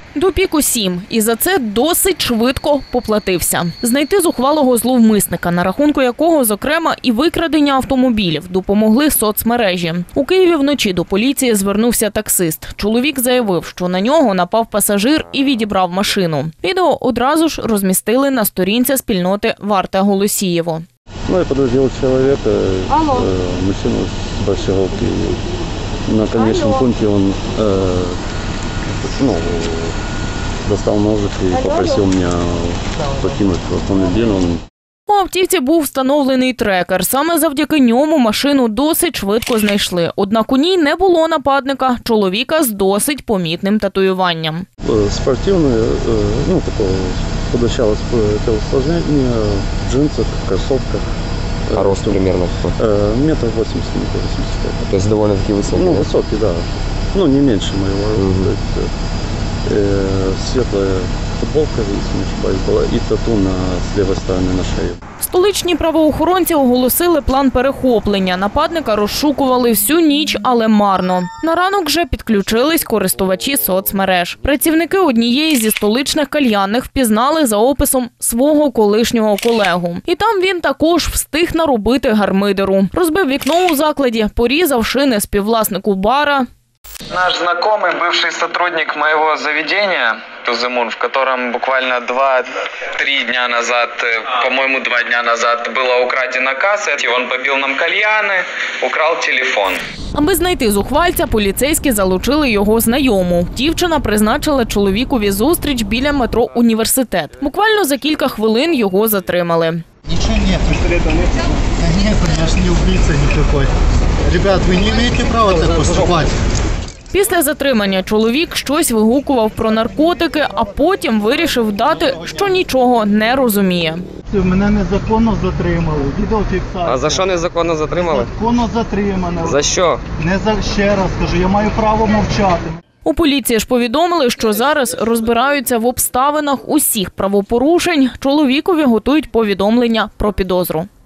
До піку 7. І за це досить швидко поплатився. Знайти зухвалого зловмисника, на рахунку якого, зокрема, і викрадення автомобілів, допомогли соцмережі. У Києві вночі до поліції звернувся таксист. Чоловік заявив, що на нього напав пасажир і відібрав машину. Відео одразу ж розмістили на сторінці спільноти «Варта Голосієво». Я подвозил человека, мужчину с Большеговки. На конечном пункте он достал ножик и попросил меня покинуть автомобиль. У автівці був встановлений трекер. Саме завдяки ньому машину досить швидко знайшли. Однак у ній не було нападника, чоловіка з досить помітним татуюванням. Спортивное, такого худощавого телосложения, в джинсах, в кроссовках. А рост примерно какой? Метр 80, метр 85. То есть довольно-таки высокий? Высокий, да. Не меньше моего. Светлая футболка, если не ошибаюсь, была, и тату с левой стороны на шее. Столичні правоохоронці оголосили план перехоплення. Нападника розшукували всю ніч, але марно. На ранок вже підключились користувачі соцмереж. Працівники однієї зі столичних кальянних впізнали за описом свого колишнього колегу. І там він також встиг наробити гармидеру. Розбив вікно у закладі, порізав шини співвласнику бара. Наш знакомый, бывший сотрудник моего заведения, Тузымун, в котором буквально 2-3 дня назад, по-моему, 2 дня назад была украдена касса, и он побил нам кальяны, украл телефон. Аби знайти зухвальця, поліцейські залучили його знайому. Дівчина призначила чоловікові зустріч біля метро «Університет». Буквально за кілька хвилин його затримали. Ничего нет. Пистолета нет? Да нет, я ж не убийца никакой. Ребят, вы не имеете права так поступать. Після затримання чоловік щось вигукував про наркотики, а потім вирішив дати, що нічого не розуміє. Мене незаконно затримали. Відеофіксація. А за що незаконно затримали? Незаконно затримано. За що? Ще раз кажу, я маю право мовчати. У поліції ж повідомили, що зараз розбираються в обставинах усіх правопорушень. Чоловікові готують повідомлення про підозру.